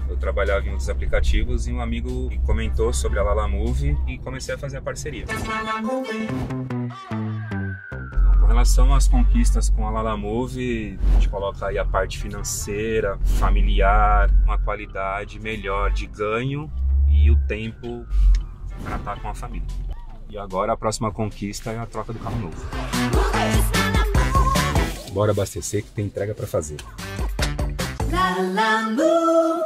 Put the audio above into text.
Eu trabalhava em outros aplicativos e um amigo comentou sobre a Lalamove e comecei a fazer a parceria. Com relação às conquistas com a Lalamove, a gente coloca aí a parte financeira, familiar, uma qualidade melhor de ganho e o tempo para estar com a família. E agora a próxima conquista é a troca do carro novo. Bora abastecer que tem entrega para fazer. Lalamove.